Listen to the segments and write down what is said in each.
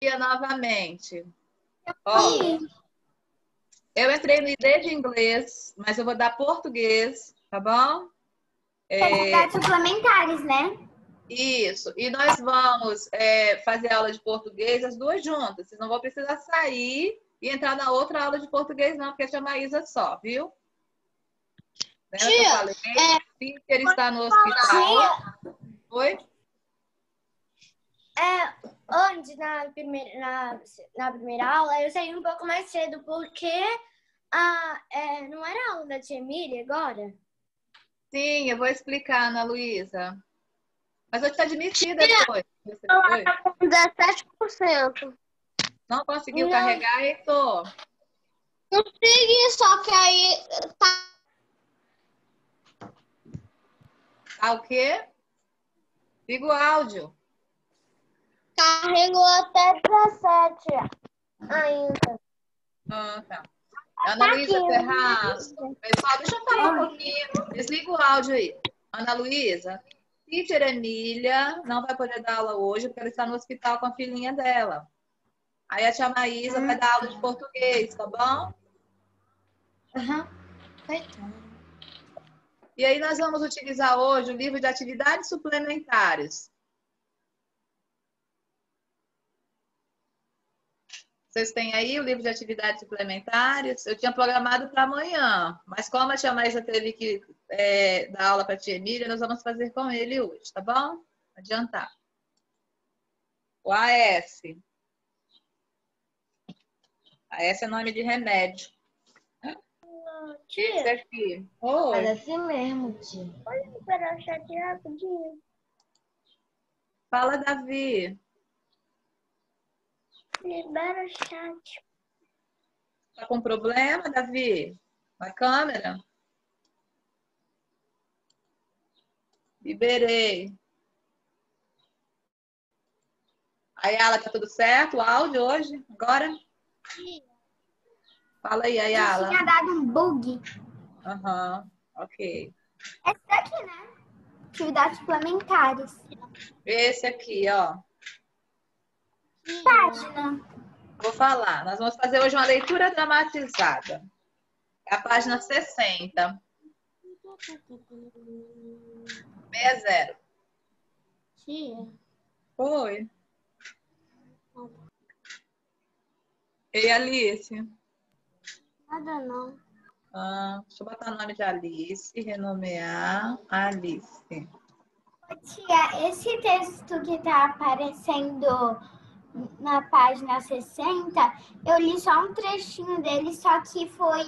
dia novamente. Ó, eu entrei no ID de inglês, mas eu vou dar português, tá bom? Atividades suplementares, né? Isso. E nós vamos fazer aula de português as duas juntas. Vocês não vão precisar sair e entrar na outra aula de português, não, porque chama Isa só, viu? Lembra que eu falei? Peter está no hospital. Oi? Antes, na primeira aula, eu saí um pouco mais cedo, porque não era aula da tia Emília agora? Sim, eu vou explicar, Ana Luísa. Mas eu te admiti depois. Oi? 17%. Não conseguiu Não. carregar, Heitor? Consegui, só que aí Tá o quê? Liga o áudio. carregou até 17 ainda. Ah, tá. Ana Luísa Ferraz. Pessoal, deixa eu falar um pouquinho. Desliga o áudio aí. Ana Luísa, Teacher Emília não vai poder dar aula hoje porque ela está no hospital com a filhinha dela. Aí a tia Maísa vai dar aula de português, tá bom? E aí nós vamos utilizar hoje o livro de atividades suplementares. Vocês têm aí o livro de atividades suplementares? Eu tinha programado para amanhã, mas como a tia Maísa teve que dar aula para a tia Emília, nós vamos fazer com ele hoje, tá bom? Adiantar. O AS. AS é nome de remédio. Esse aqui. Oi. Parece mesmo, tia. Pode esperar o chat rapidinho. Fala, Davi. Libera o chat. Tá com problema, Davi? Na câmera? Liberei. Ayala, tá tudo certo? O áudio hoje? Agora? Fala aí, Ayala. Tinha dado um bug. Aham, ok. Esse daqui, né? Atividades suplementares. Esse aqui, ó. Página. Vou falar. Nós vamos fazer hoje uma leitura dramatizada. É a página 60. 60. Tia. Oi. Ei, Alice. Nada não. Deixa eu botar o nome de Alice. Renomear Alice. Tia, esse texto que tá aparecendo na página 60, eu li só um trechinho dele, só que foi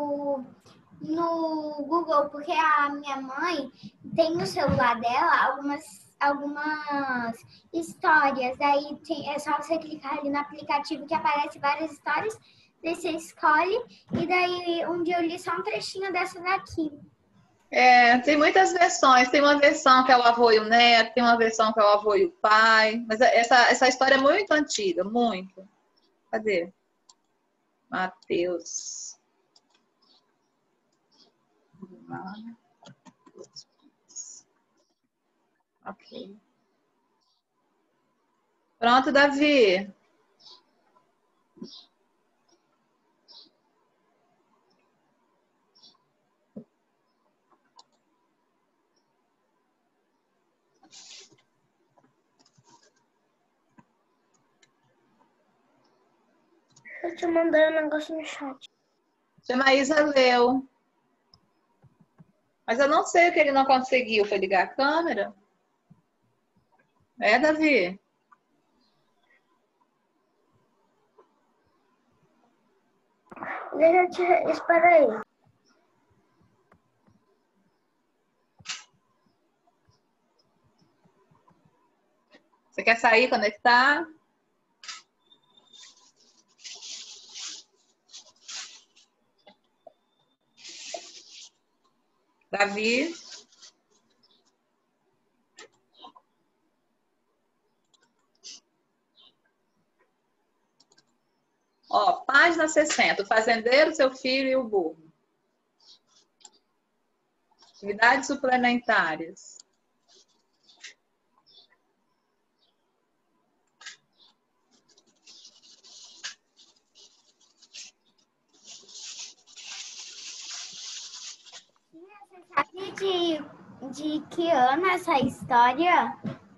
no Google, porque a minha mãe tem no celular dela algumas histórias. Aí é só você clicar ali no aplicativo que aparece várias histórias, daí você escolhe, e daí um dia eu li só um trechinho dessa daqui. Tem muitas versões. Tem uma versão que é o avô e o neto, tem uma versão que é o avô e o pai. Mas essa história é muito antiga, muito. Cadê? Mateus. Ok. Pronto, Davi. Eu te mandei um negócio no chat. A Maísa leu. Mas eu não sei o que ele não conseguiu. Foi ligar a câmera? Davi? Espera aí. Você quer sair, conectar? Davi? Ó, página 60. O fazendeiro, seu filho e o burro. Atividades suplementares. Sabe de que ano essa história?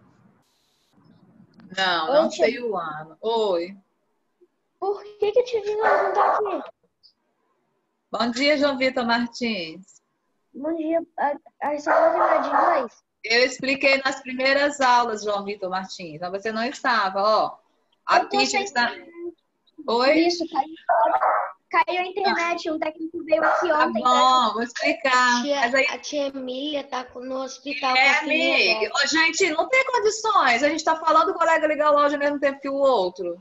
Não, Oi, não tia. sei o ano. Oi. Por que a tia Dina não tá aqui? Bom dia, João Vitor Martins. Bom dia. A senhora de inglês? Eu expliquei nas primeiras aulas, João Vitor Martins, mas você não estava, ó. A Eu tô teacher sem está... Por Oi? isso, caiu a internet. Um técnico veio aqui Tá ontem. bom, vou explicar. Mas aí, A tia Emília tá no hospital com a filhinha amiga, dela. ô, gente, não tem condições. A gente está falando, o colega ligar a loja ao mesmo tempo que o outro.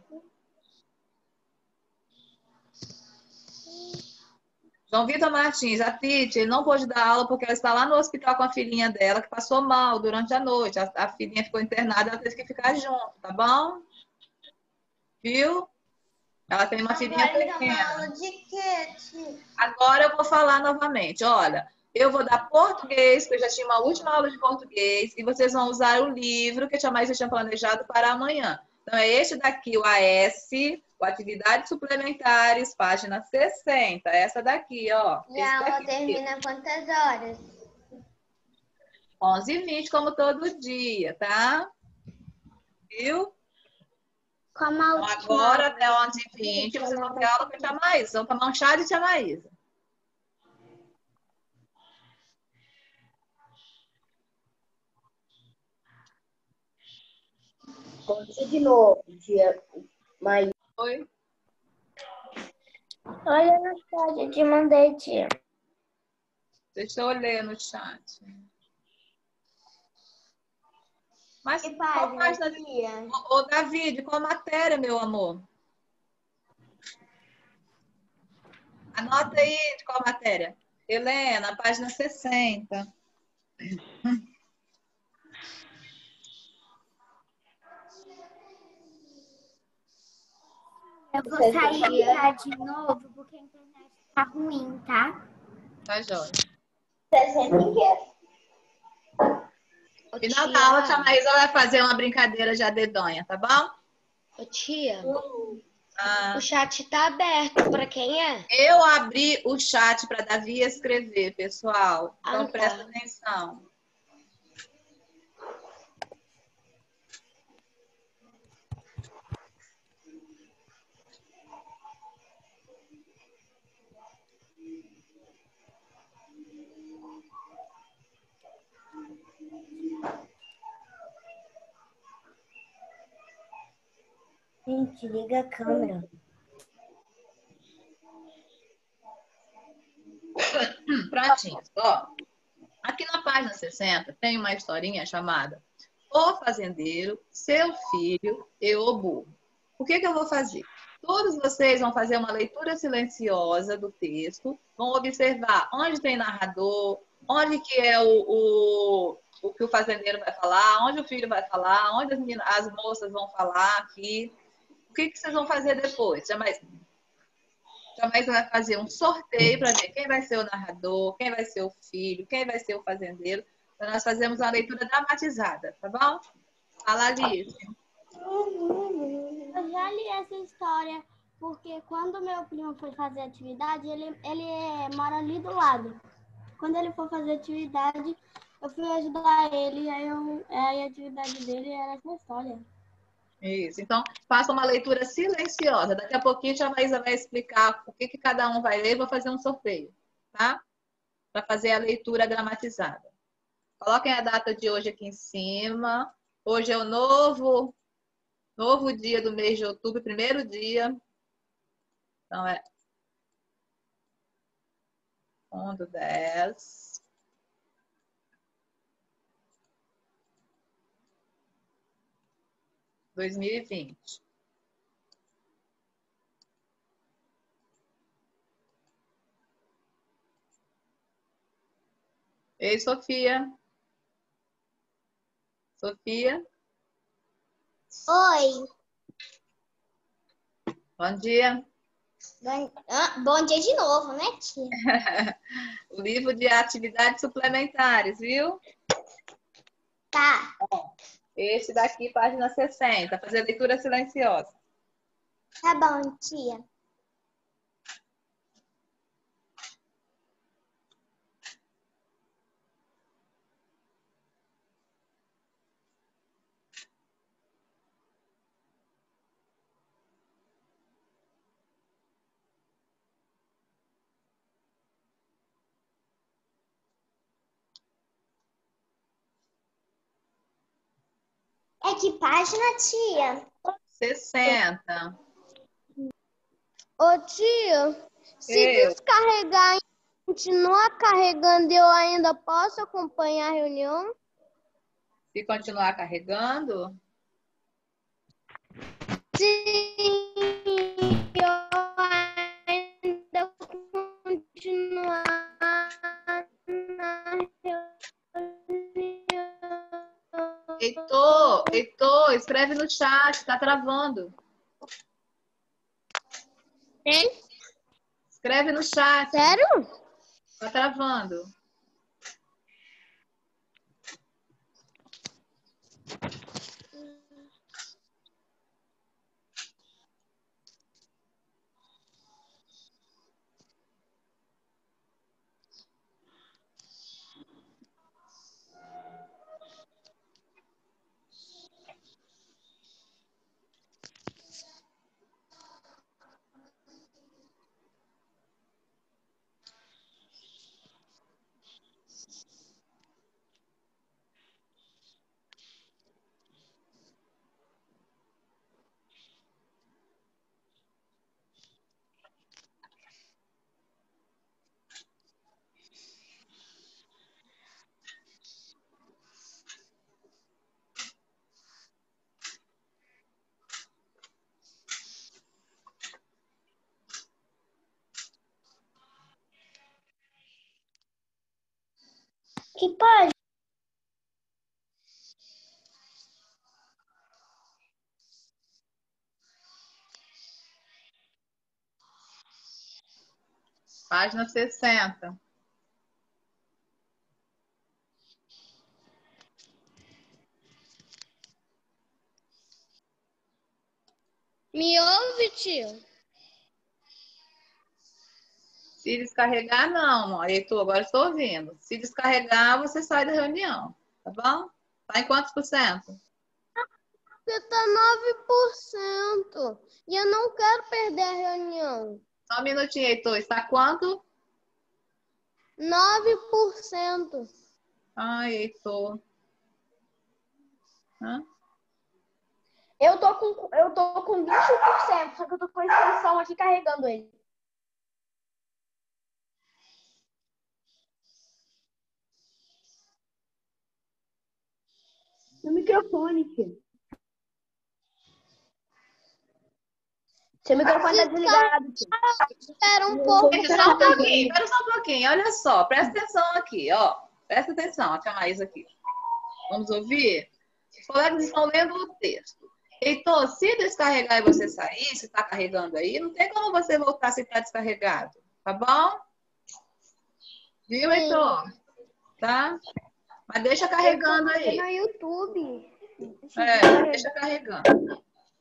João Vitor Martins, a Titi não pôde dar aula porque ela está lá no hospital com a filhinha dela, que passou mal durante a noite. A filhinha ficou internada, ela teve que ficar junto, tá bom? Viu? Ela tem uma filhinha pequena. Aula de quê, tia? Agora eu vou falar novamente. Olha, eu vou dar português, porque eu já tinha uma última aula de português, e vocês vão usar o livro que a tia Maísa tinha planejado para amanhã. Então, é este daqui, o AS, o Atividades Suplementares, página 60. Essa daqui, ó. E a aula termina quantas horas? 11h20, como todo dia, tá? Viu? Como a Então, última agora, aula. até 11h20, vocês vão ter aula com a tia Maísa. Vão tomar um chá de tia Maísa. Bom dia de novo, tia Maísa. Oi? Olha na mensagem, eu te mandei, tia. Deixa eu ler no chat. Mas Que qual página, página? tia? Ô, David, qual matéria, meu amor? Anota aí de qual matéria. Helena, página 60. Eu vou sair já de novo porque a internet tá ruim, tá? Tá, joia. Ô, No final da aula, a tia tia, Maísa vai fazer uma brincadeira de dedonha, tá bom? ô, tia, Ah, o chat tá aberto pra quem é? eu abri o chat para Davi escrever, pessoal. Então, Ah, tá. presta atenção. Gente, liga a câmera. Prontinho. Ó, aqui na página 60 tem uma historinha chamada O Fazendeiro, Seu Filho e o Burro. O que eu vou fazer? Todos vocês vão fazer uma leitura silenciosa do texto, vão observar onde tem narrador, onde que é o que o fazendeiro vai falar, onde o filho vai falar, onde as moças vão falar aqui. O que vocês vão fazer depois? Jamais vai fazer um sorteio para ver quem vai ser o narrador, quem vai ser o filho, quem vai ser o fazendeiro. Então, nós fazemos uma leitura dramatizada, tá bom? Fala, Alice. Eu já li essa história porque quando meu primo foi fazer atividade, ele mora ali do lado. Quando ele for fazer atividade, eu fui ajudar ele, aí a atividade dele era essa história. Isso. Então, faça uma leitura silenciosa. Daqui a pouquinho a Maísa vai explicar o que cada um vai ler e vou fazer um sorteio, tá? Para fazer a leitura gramatizada. Coloquem a data de hoje aqui em cima. Hoje é o novo dia do mês de outubro, primeiro dia. Então, é 1/10. De 2020. Ei, Sofia. Sofia. Oi. Bom dia. Bom dia de novo, né, tia? O livro de atividades suplementares, viu? Tá. Esse daqui, página 60. Fazer leitura silenciosa. Tá bom, tia. É que página, tia? 60. Ô, tia, se Eu. descarregar e continuar carregando, eu ainda posso acompanhar a reunião? Se continuar carregando, Sim, eu ainda continuar na reunião. Heitor, escreve no chat, tá travando. Hein? Escreve no chat, Sério? tá travando. Que página? Página 60. Me ouve, tio? Se descarregar, não, Heitor, agora estou ouvindo. Se descarregar, você sai da reunião, tá bom? Tá em quantos por cento? Porque tá 9%. E eu não quero perder a reunião. Só um minutinho, Heitor. Está quanto? 9%. Ai, Heitor. Hã? Eu tô com 21%, só que eu tô com a extensão aqui carregando ele. No microfone, tio. Seu microfone tá desligado, tio. Espera um pouco. Espera só um pouquinho. Olha só, presta atenção aqui, ó. Presta atenção, a Maísa aqui. Vamos ouvir? Os colegas estão lendo o texto. Heitor, se descarregar e você sair, se está carregando aí, não tem como você voltar se está descarregado. Tá bom? Viu, Heitor? Tá? Mas deixa carregando aí. No YouTube. Deixa carregando.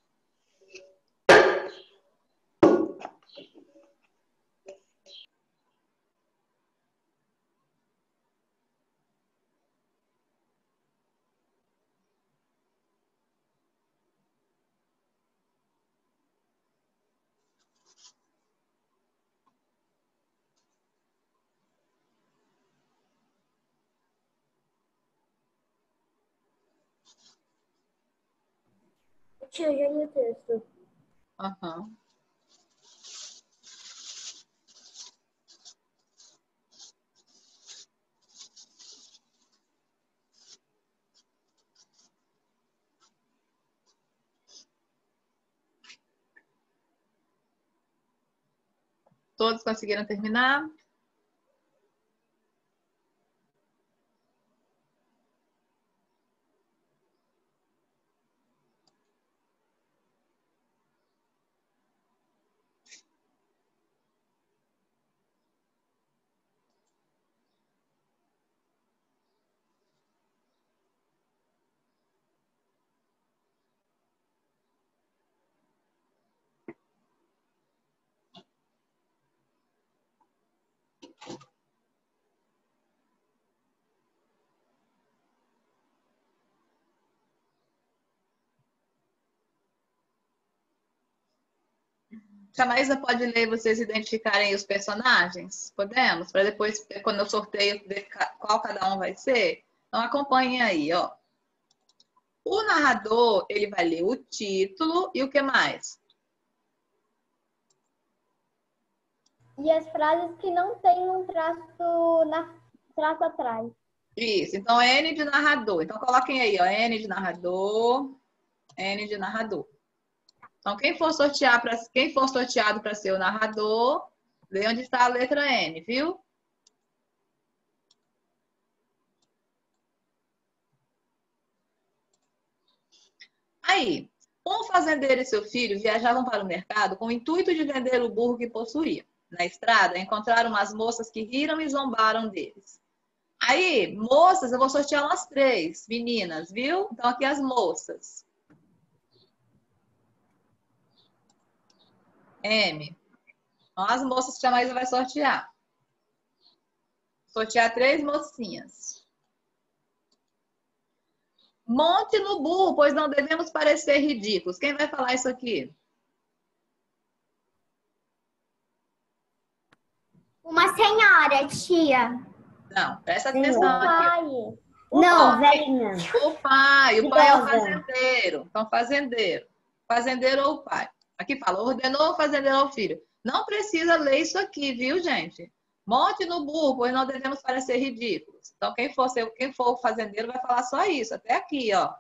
Tio, já li o texto. Aham. Todos conseguiram terminar? A Maísa pode ler e vocês identificarem os personagens? Podemos? Para depois, quando eu sorteio, ver qual cada um vai ser? Então acompanhem aí, ó. O narrador, ele vai ler o título e o que mais? E as frases que não tem um traço atrás. Isso, então N de narrador. Então coloquem aí, ó, N de narrador, N de narrador. Então quem for sorteado para ser o narrador, lê onde está a letra N, viu? Aí, um fazendeiro e seu filho viajavam para o mercado com o intuito de vender o burro que possuía. Na estrada, encontraram umas moças que riram e zombaram deles. Aí, moças, eu vou sortear umas 3 meninas, viu? Então, aqui as moças. M. Então, as moças que a Maísa vai sortear. Sortear 3 mocinhas. Monte no burro, pois não devemos parecer ridículos. Quem vai falar isso aqui? Uma senhora, tia. Não, presta atenção aqui. Não, velhinha. O pai é o Idosa. fazendeiro. Então, fazendeiro. Fazendeiro ou o pai. Aqui fala, ordenou o fazendeiro ao filho. Não precisa ler isso aqui, viu, gente? Monte no burro, pois não devemos parecer ridículos. Então, quem for o fazendeiro vai falar só isso, até aqui, ó.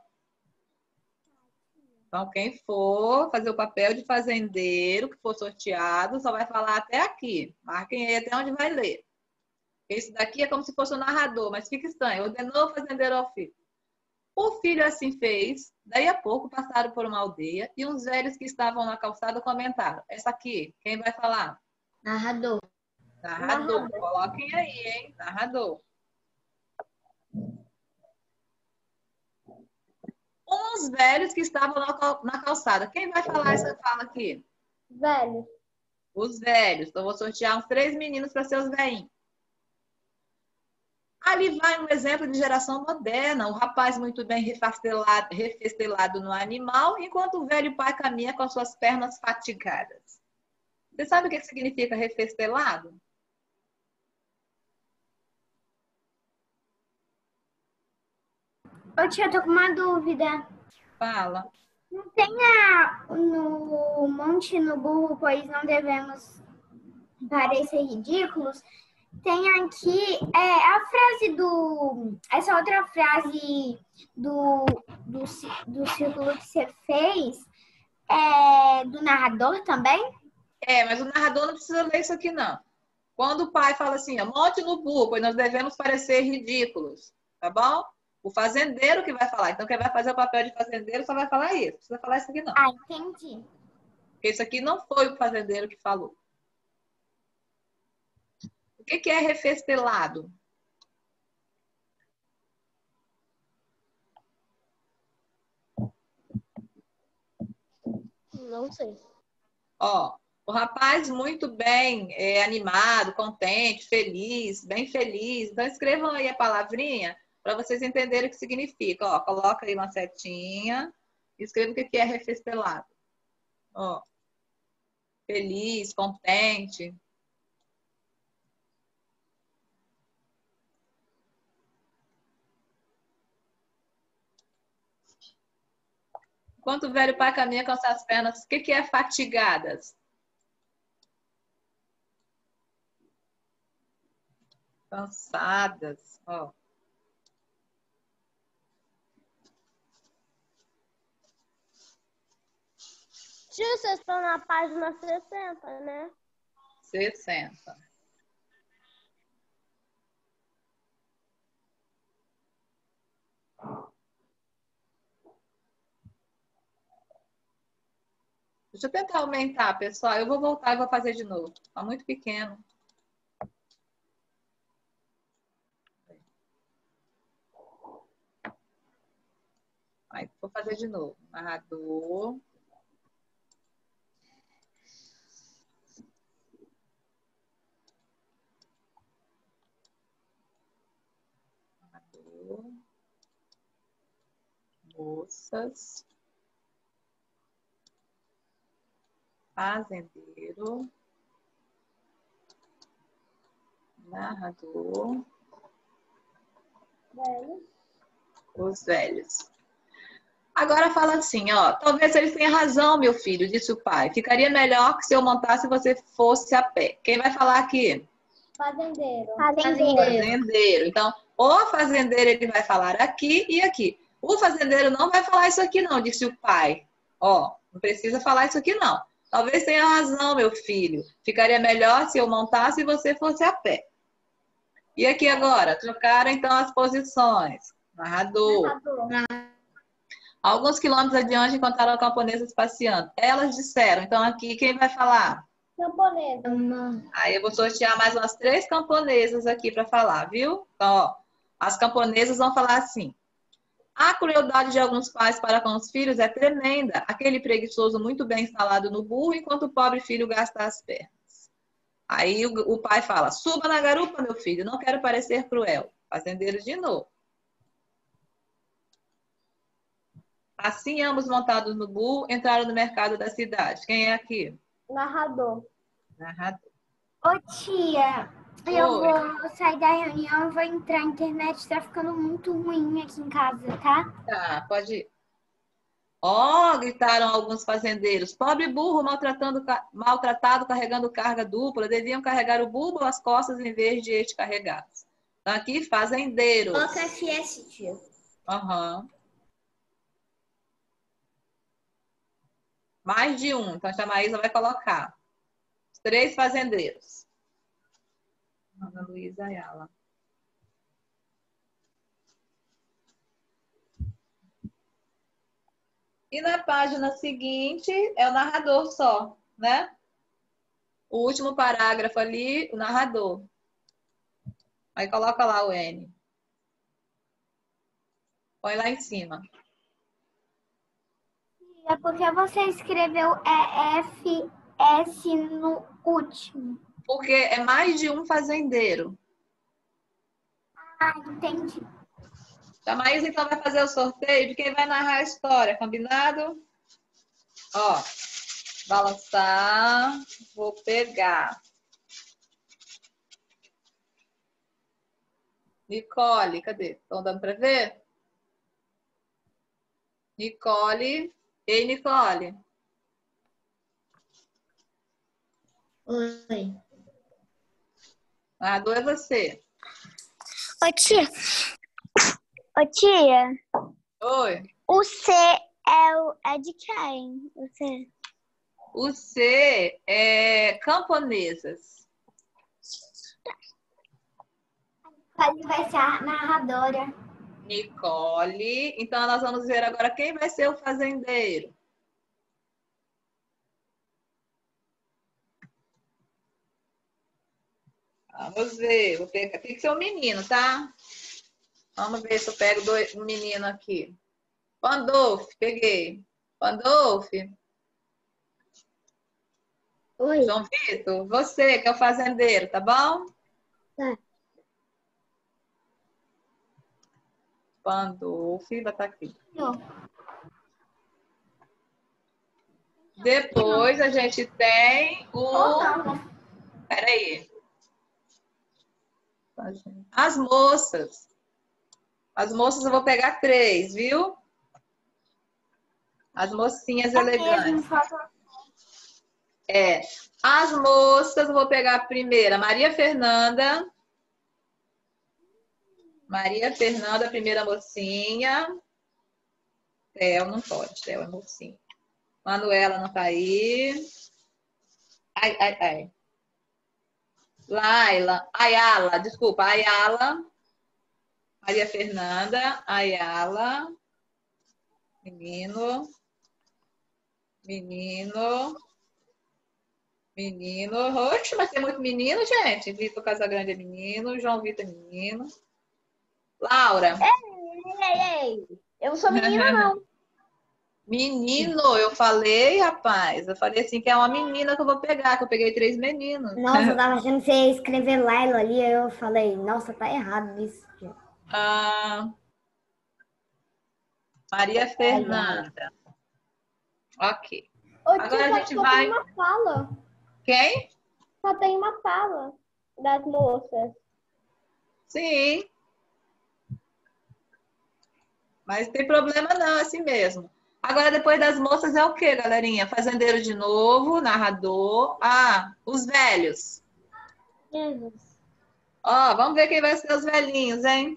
Então, quem for fazer o papel de fazendeiro, que for sorteado, só vai falar até aqui. Marquem aí até onde vai ler. Esse daqui é como se fosse o narrador, mas fica estranho. Ordenou o fazendeiro ao filho. O filho assim fez. Daí a pouco passaram por uma aldeia e uns velhos que estavam na calçada comentaram. Essa aqui, quem vai falar? Narrador. Narrador. Coloquem aí, hein? Narrador. Uns velhos que estavam na calçada. Quem vai falar essa fala aqui? Velho. Os velhos. Então, vou sortear uns 3 meninos para ser os velhinhos. Ali vai um exemplo de geração moderna. O rapaz muito bem refestelado no animal, enquanto o velho pai caminha com suas pernas fatigadas. Você sabe o que significa refestelado? Ô, tia, eu tô com uma dúvida. Fala. Não tem no monte no burro, pois não devemos parecer ridículos. Tem aqui a frase essa outra frase do círculo que você fez, do narrador também? Mas o narrador não precisa ler isso aqui, não. Quando o pai fala assim, ó, monte no burro, pois nós devemos parecer ridículos, tá bom? O fazendeiro que vai falar. Então, quem vai fazer o papel de fazendeiro só vai falar isso. Não precisa falar isso aqui, não. Ah, entendi. Porque isso aqui não foi o fazendeiro que falou. O que é refestelado? Não sei. Ó, o rapaz muito bem, animado, contente, feliz, bem feliz. Então, escrevam aí a palavrinha para vocês entenderem o que significa. Ó, coloca aí uma setinha e escreva o que é refestelado. Ó, feliz, contente. Enquanto o velho pai caminha com suas pernas, o que é fatigadas? Cansadas, ó. Tia, vocês estão na página 60, né? 60. Deixa eu tentar aumentar, pessoal. Eu vou voltar e vou fazer de novo. Está muito pequeno. Aí, vou fazer de novo. Narrador. Narrador. Moças. Fazendeiro. Narrador. Velho. Os velhos. Agora fala assim, ó. Talvez eles tenham razão, meu filho, disse o pai. Ficaria melhor que se eu montasse e você fosse a pé. Quem vai falar aqui? Fazendeiro. Fazendeiro. Então, o fazendeiro ele vai falar aqui e aqui. O fazendeiro não vai falar isso aqui não, disse o pai. Ó, não precisa falar isso aqui não. Talvez tenha razão, meu filho. Ficaria melhor se eu montasse e você fosse a pé. E aqui agora? Trocaram então as posições. Narrador. Alguns quilômetros adiante encontraram camponesas passeando. Elas disseram. Então aqui quem vai falar? Camponesa. Aí eu vou sortear mais umas 3 camponesas aqui para falar, viu? Então, ó, as camponesas vão falar assim. A crueldade de alguns pais para com os filhos é tremenda. Aquele preguiçoso muito bem instalado no burro, enquanto o pobre filho gasta as pernas. Aí o pai fala, suba na garupa, meu filho, não quero parecer cruel. Fazendeiro de novo. Assim, ambos montados no burro, entraram no mercado da cidade. Quem é aqui? Narrador. Narrador. Ô, tia, eu Oi. vou sair da reunião e vou entrar. A internet tá ficando muito ruim aqui em casa, tá? Tá, pode ir. Ó, gritaram alguns fazendeiros. Pobre burro, maltratado, carregando carga dupla. Deviam carregar o burro às costas em vez de este carregá-los. Então, aqui, fazendeiros. Coloca FS, tia. Aham. Mais de um. Então, a Maísa vai colocar. Os 3 fazendeiros. Ana Luísa Ayala. E na página seguinte é o narrador só, né? O último parágrafo ali, o narrador. Aí coloca lá o N. Põe lá em cima. É porque você escreveu EFS no último. Porque é mais de um fazendeiro. Ah, entendi. A Maísa, então, vai fazer o sorteio de quem vai narrar a história, combinado? Ó, balançar, vou pegar. Nicole, cadê? Estão dando para ver? Nicole. Ei, Nicole. Oi. Narrador é você. Ô, tia, Oi. o C é de quem? O C. O C é camponesas. Qual vai ser a narradora? Nicole. Então, nós vamos ver agora quem vai ser o fazendeiro. Vamos ver. Vou pegar. Tem que ser um menino, tá? Vamos ver se eu pego um menino aqui. Pandolfo, peguei. Pandolfo. Oi. João Vitor, você que é o fazendeiro, tá bom? Tá. Pandolfo, vai estar aqui. Não. Depois a gente tem o... Ou não, né? Peraí. As moças. As moças eu vou pegar 3, viu? As mocinhas elegantes. É. As moças, eu vou pegar a primeira. Maria Fernanda. Maria Fernanda, primeira mocinha. Theo não pode, Theo é mocinha. Manuela não tá aí. Ai, ai, ai. Laila, Ayala, desculpa, Ayala. Maria Fernanda, Ayala. Menino. Menino. Menino. Oxe, mas tem muito menino, gente. Vitor Casagrande é menino. João Vitor é menino. Laura. Ei. Eu não sou menina, não. Menino, eu falei, rapaz. Eu falei assim que é uma menina que eu vou pegar, que eu peguei 3 meninos. Nossa, eu tava achando que você ia escrever Laila ali, aí eu falei, nossa, tá errado isso. Tia. Maria Fernanda. Ok. Ô, Agora tia, a gente só vai. tem uma fala. Quem? Só tem uma fala das moças. Sim. Mas não tem problema não, é assim mesmo. Agora, depois das moças é o quê, galerinha? Fazendeiro de novo, narrador. Ah, os velhos. Ó, vamos ver quem vai ser os velhinhos, hein?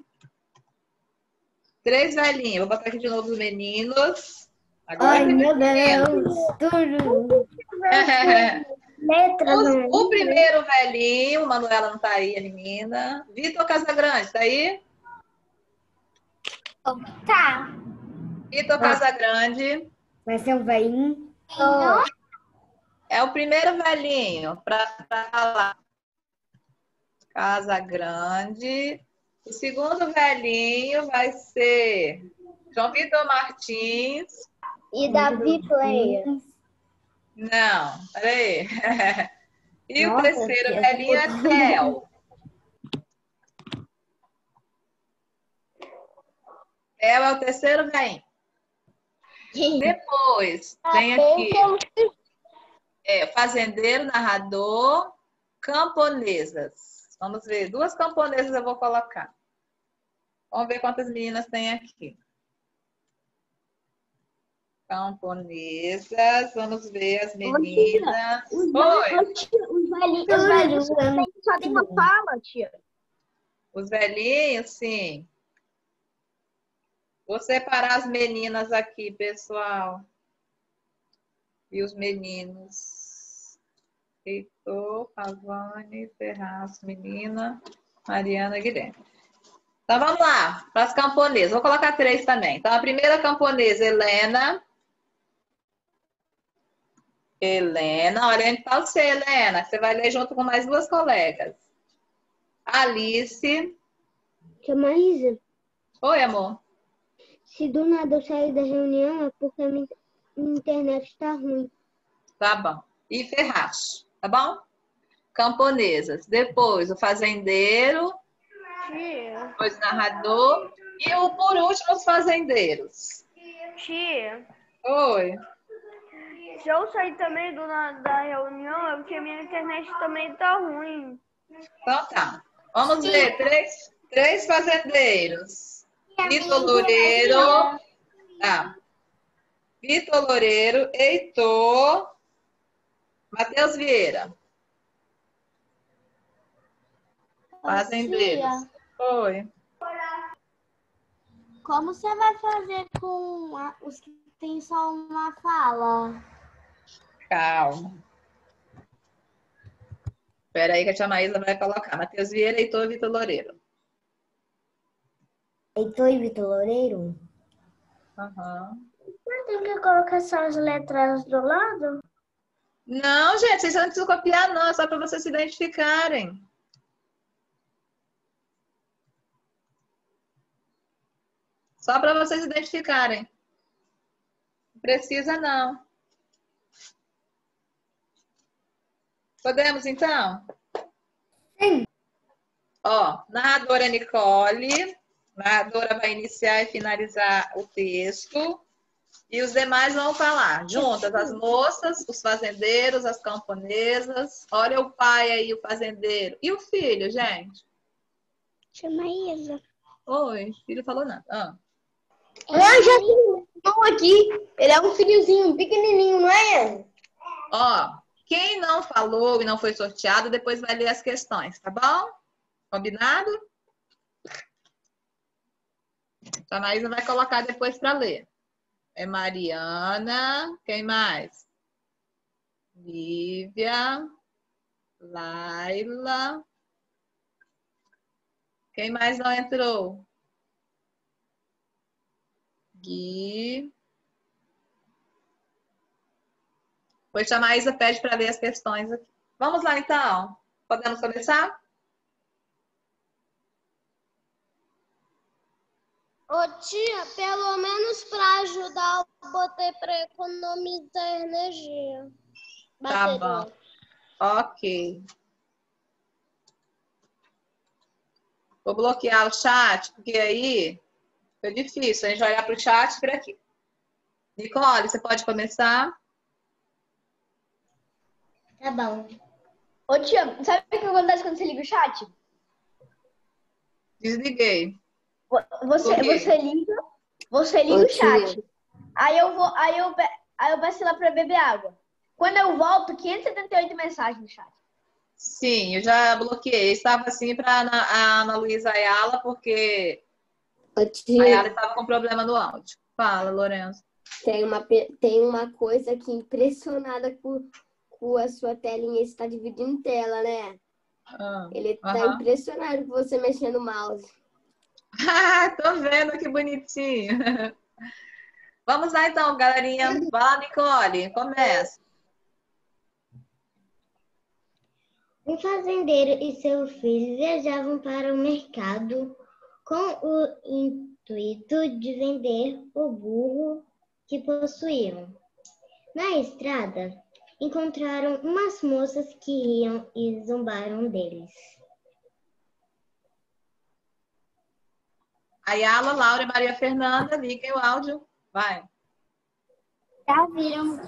3 velhinhos. Vou botar aqui de novo os meninos. Agora Ai, tem meu meninos. Deus. Tudo. Letras. O primeiro velhinho, Manuela não tá aí, a menina. Vitor Casagrande, tá aí? Tá. Vitor Casagrande. Vai ser um velhinho. É o primeiro velhinho para falar. Casagrande. O segundo velhinho vai ser João Vitor Martins. E Davi Player. Não, peraí. E o Nossa, terceiro que velhinho é Theo. Theo é o terceiro velhinho. Depois, tem aqui fazendeiro, narrador, camponesas. Vamos ver, 2 camponesas eu vou colocar. Vamos ver quantas meninas tem aqui. Camponesas, vamos ver as meninas. Oi. Os velhinhos só tem uma fala, tia. Os velhinhos, sim. Vou separar as meninas aqui, pessoal. E os meninos. Heitor, Pavane, Ferraz, menina, Mariana, Guilherme. Então, vamos lá, para as camponesas. Vou colocar 3 também. Então, a primeira camponesa, Helena. Helena, olha onde está você, Helena. Você vai ler junto com mais 2 colegas. Alice. Tia Maísa, Oi, amor. se do nada eu sair da reunião é porque a minha internet está ruim. Tá bom. E Ferraz, tá bom? Camponesas. Depois, o fazendeiro. Tia. Depois, o narrador. E por último, os fazendeiros. Tia. Oi. Se eu sair também da reunião, é porque minha internet também tá ruim. Então tá. Vamos ver. 3 fazendeiros. Vitor Loureiro. Tá. Vitor Loureiro, Heitor, Matheus Vieira. Fazendeiros. Oi. Como você vai fazer com os que tem só uma fala? Calma. Espera aí que a tia Maísa vai colocar. Matheus Vieira, Heitor e Vitor Loureiro. Heitor e Vitor Loureiro? Uhum. Tem que colocar só as letras do lado? Não, gente, vocês não precisam copiar, não. É só para vocês se identificarem. Só para vocês se identificarem. Não precisa, não. Podemos, então? Sim. Ó, narradora Nicole. Narradora vai iniciar e finalizar o texto. E os demais vão falar. Juntas, as moças, os fazendeiros, as camponesas. Olha o pai aí, o fazendeiro. E o filho, gente? Tia Maísa. Oi, o filho falou nada. Ah. Eu já tenho um aqui. Ele é um filhozinho pequenininho, não é? Ó, quem não falou e não foi sorteado, depois vai ler as questões, tá bom? Combinado? A Maísa vai colocar depois para ler. É Mariana. Quem mais? Lívia. Laila. Quem mais não entrou? Gui. Depois a Maísa pede para ler as questões aqui. Vamos lá, então. Podemos começar? Ô tia, pelo menos para ajudar, eu botei para economizar energia. Tá bom. Ok. Vou bloquear o chat, porque aí foi difícil. A gente vai olhar para o chat por aqui. Nicole, você pode começar? Tá bom. Ô tia, sabe o que acontece quando você liga o chat? Desliguei. Você liga, Você liga Ô, o chat. tia. Aí eu peço ela pra beber água. Quando eu volto, 578 mensagens no chat. Sim, eu já bloqueei. Estava assim para a Ana Luísa Ayala, porque Ô, a tia, Ayala estava com problema no áudio. Fala, Lourenço. tem uma coisa aqui impressionada com a sua telinha. Você está dividindo tela, né? Ele tá Aham. impressionado com você mexendo no mouse. Tô vendo que bonitinho. Vamos lá então, galerinha. Vai lá, Nicole, começa. Um fazendeiro e seu filho viajavam para o mercado com o intuito de vender o burro que possuíam. Na estrada, encontraram umas moças que riam e zombaram deles. Ayala, Laura e Maria Fernanda, liguem o áudio. Vai. Já viram?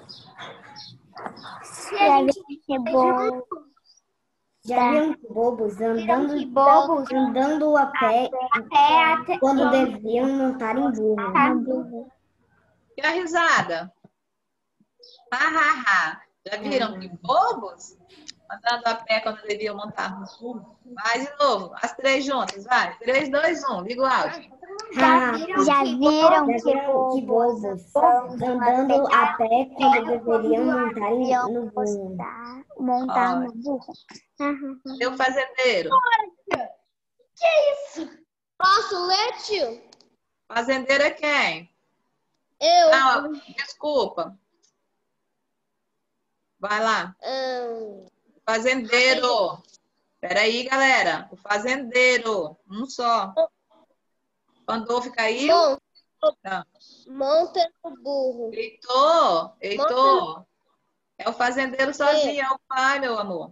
Já viram bobos Bobos andando a pé até quando deviam montar em burro? E a risada? Ha, ha, ha. Já viram que bobos? Andando a pé quando deviam montar no burro. Vai de novo. As três juntas, vai. 3, 2, 1. Liga o áudio. Já viram Que bobos andando a pé quando deveriam montar no burro? montar Ó. no burro? Seu fazendeiro. Posso ler, tio? Fazendeiro é quem? Eu. Não, desculpa. Vai lá. Fazendeiro. Peraí, galera. O fazendeiro. Um só. Pandolfo caiu? Tá. Monta no burro. Heitor. É o fazendeiro sozinho, é o pai, meu amor.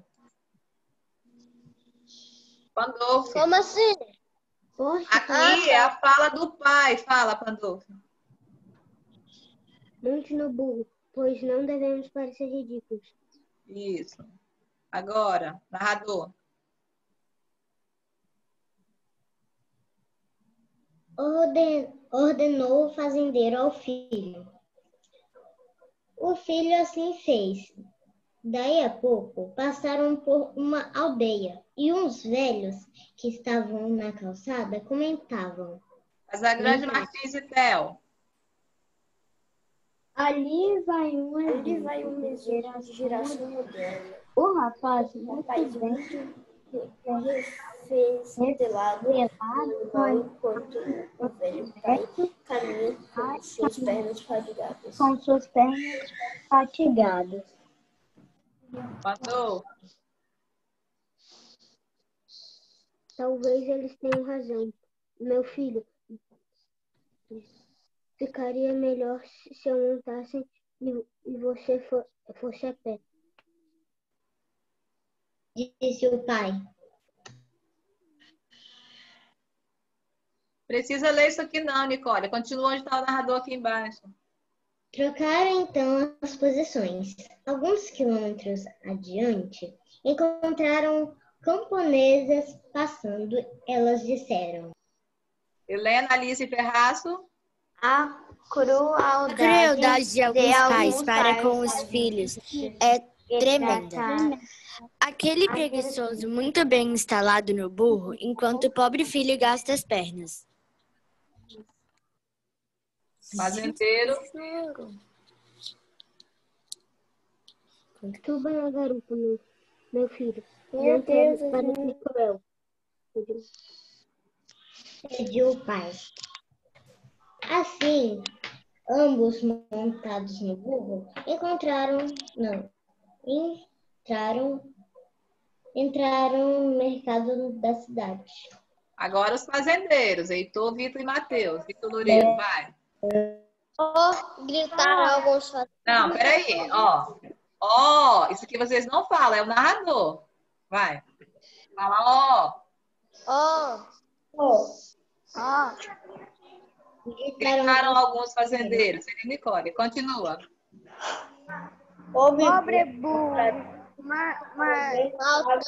Pandolfo. Como assim? Aqui é a fala do pai. Fala, Pandolfo. Monte no burro, pois não devemos parecer ridículos. Isso. Agora, narrador. Ordenou o fazendeiro ao filho. O filho assim fez. Daí a pouco, passaram por uma aldeia e uns velhos que estavam na calçada comentavam. Casagrande Martins e Theo. Ali vai uma geração moderna. O rapaz muito bem revelado enquanto o velho pai caminha com suas pernas fatigadas. Pandolfo. Talvez eles tenham razão. Meu filho, ficaria melhor se eu montasse e você fosse a pé. Disse o pai. Precisa ler isso aqui não, Nicole. Continua onde está o narrador aqui embaixo. Trocaram então as posições. Alguns quilômetros adiante, encontraram camponesas passando. Elas disseram: Helena, Alice e Ferraço. A crueldade De alguns pais para com os filhos é tremenda. Aquele preguiçoso muito bem instalado no burro, enquanto o pobre filho gasta as pernas. Fazendeiro. Suba na garupa, meu filho. Meu Deus, para ser cruel. Pediu o pai. Assim, ambos montados no burro, entraram no mercado da cidade. Agora os fazendeiros. Heitor, Vitor e Matheus. Vitor Loureiro, vai. Gritaram alguns Não, peraí. Ó, isso aqui vocês não falam. É o narrador. Vai. Fala, gritaram alguns fazendeiros. Ele, Nicole. Continua. Pobre burro,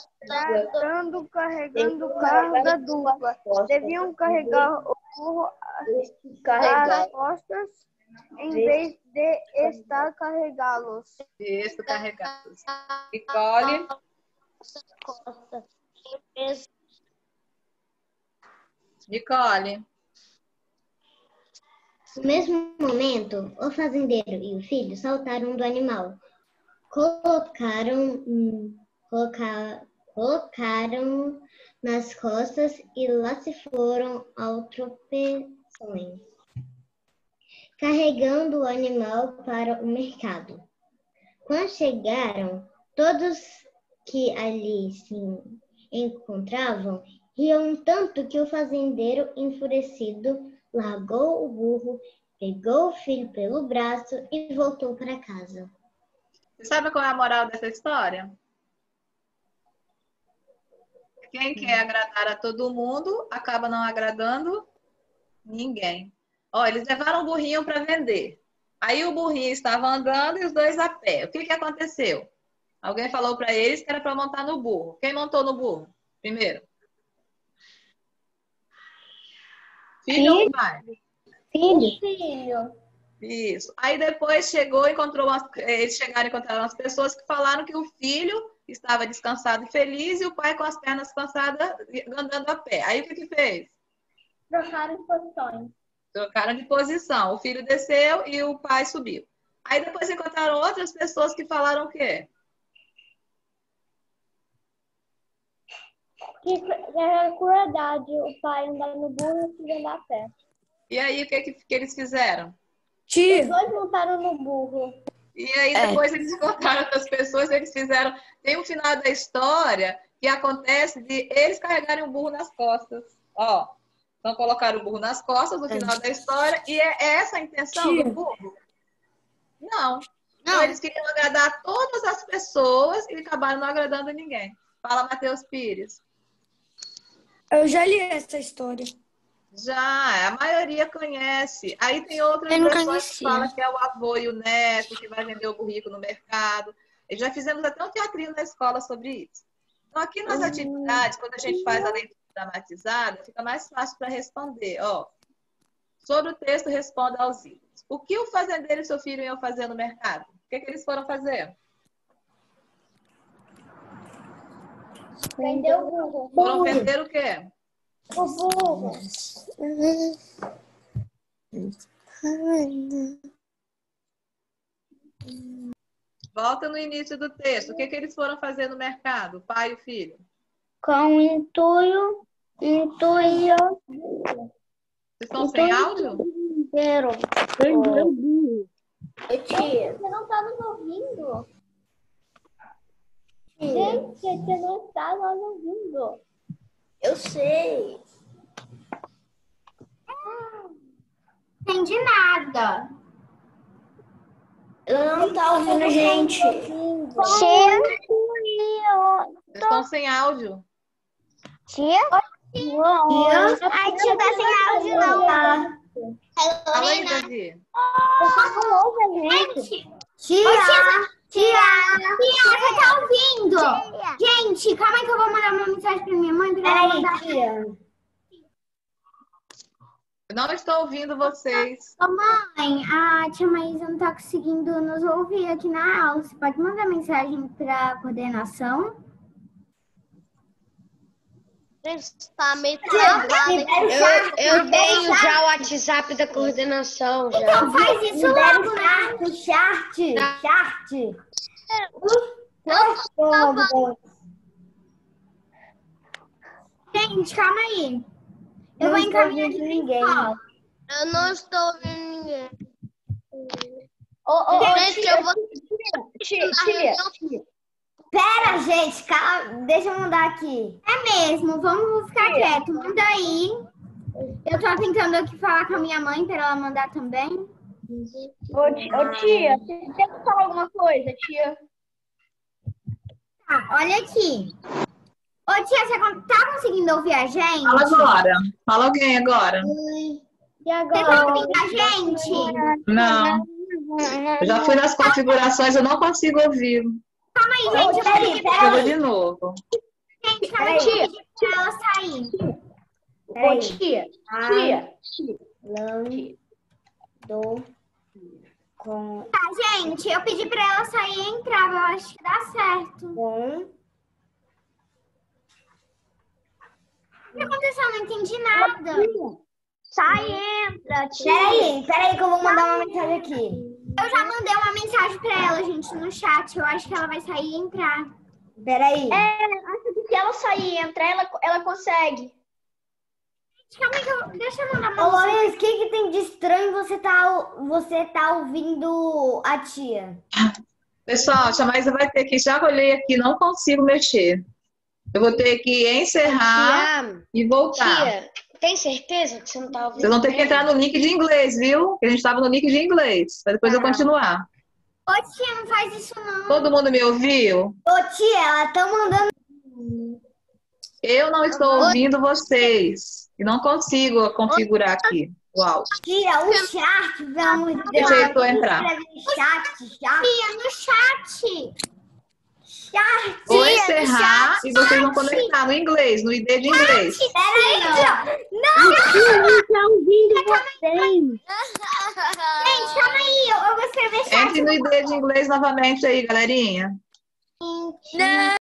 carregando carga dupla. Deviam carregar o burro as costas em vez de estar carregá-los. Isso, carregados. Nicole? Nicole? No mesmo momento, o fazendeiro e o filho saltaram do animal, colocaram nas costas e lá se foram ao tropeções, carregando o animal para o mercado. Quando chegaram, todos que ali se encontravam riam tanto que o fazendeiro, enfurecido, largou o burro, pegou o filho pelo braço e voltou para casa. Você sabe qual é a moral dessa história? Quem quer agradar a todo mundo acaba não agradando ninguém. Ó, eles levaram o burrinho para vender. Aí o burrinho estava andando e os dois a pé. O que aconteceu? Alguém falou para eles que era para montar no burro. Quem montou no burro primeiro? Filho ou pai? Filho. Isso. Aí depois eles chegaram e encontraram as pessoas que falaram que o filho estava descansado e feliz e o pai com as pernas cansadas andando a pé. Aí o que fez? Trocaram de posições. Trocaram de posição. O filho desceu e o pai subiu. Aí depois encontraram outras pessoas que falaram o quê? Que é crueldade o pai andar no burro e o filho andar a pé. E aí o que eles fizeram? Os dois montaram no burro. E aí depois eles encontraram outras pessoas, eles fizeram... Tem um final da história que acontece de eles carregarem o burro nas costas. Ó, então colocaram o burro nas costas no final da história e é essa a intenção do burro? Não. Então, eles queriam agradar todas as pessoas e acabaram não agradando ninguém. Fala, Matheus Pires. Eu já li essa história. Já, a maioria conhece. Aí tem outras pessoas que falam que é o avô e o neto que vai vender o burrico no mercado. E já fizemos até um teatrinho na escola sobre isso. Então, aqui nas atividades, quando a gente faz a leitura dramatizada, fica mais fácil para responder. Ó, sobre o texto, responda aos itens. O que o fazendeiro e seu filho iam fazer no mercado? O que eles foram fazer? Vender o burro. Foram vender o quê? O burro. Volta no início do texto. O que eles foram fazer no mercado, o pai e o filho? Com intuito. Vocês estão sem áudio? Inteiro. Tia. Você não tá nos ouvindo? Gente, você não está nos ouvindo. Eu sei. Não entendi nada. Eu não tá ouvindo, gente. Vocês estão sem áudio. Tia? Ai, tia, tá sem áudio, não. Fala aí, Davi. Tia, você tá ouvindo? Gente, calma aí que eu vou mandar uma mensagem pra minha mãe pra ela mandar. Eu não estou ouvindo vocês. Ô, mãe, a tia Maísa não tá conseguindo nos ouvir aqui na aula. Você pode mandar mensagem pra coordenação? Está meio travado. Eu tenho já o WhatsApp da coordenação. Já. Então faz isso logo, né? Chart. Gente, calma aí. Eu vou encaminhar de ninguém. Eu não estou ouvindo ninguém. Gente, eu vou... Tia. Pera, gente, calma. Deixa eu mandar aqui. É mesmo, vamos ficar quieto. Manda aí. Eu tô tentando aqui falar com a minha mãe para ela mandar também. Ô, tia, você quer falar alguma coisa, tia? Tá, olha aqui. Ô, tia, você tá conseguindo ouvir a gente? Fala agora. Fala alguém agora. E agora? Você tá ouvindo a gente? Não. Eu já fui nas configurações, eu não consigo ouvir. Calma aí, gente. Eu vou de novo. Gente, calma aí. Pra ela sair. Ô, tia. Tá, gente, eu pedi pra ela sair e entrar, eu acho que dá certo. O que aconteceu? Eu não entendi nada. Sai, entra, tia. Peraí que eu vou mandar uma mensagem aqui. Eu já mandei uma mensagem pra ela, gente, no chat. Eu acho que ela vai sair e entrar. Peraí. Acho que se ela sair e entrar, ela consegue. Calma aí, deixa eu mandar Ô, uma mensagem. Lourenço, o que tem de estranho você tá ouvindo a tia? Pessoal, a Maísa vai ter que, já olhei aqui, não consigo mexer. Eu vou ter que encerrar e voltar. Tia, tem certeza que você não tá ouvindo? Vocês vão ter que entrar no link de inglês, viu? Que a gente estava no link de inglês, para depois eu continuar. Ô, tia, não faz isso não. Todo mundo me ouviu? Ô, tia, ela tá mandando... Eu não estou ouvindo vocês. E não consigo configurar aqui o áudio. Tia, o chat, pelo amor de Deus. Deixa eu entrar. Chat. Tia, no chat. Vou encerrar e vocês vão conectar no inglês, no ID de inglês. Peraí, Não! Tá ouvindo vocês. gente, calma aí, eu vou escrever chat. Entre no ID de inglês novamente aí, galerinha. Não!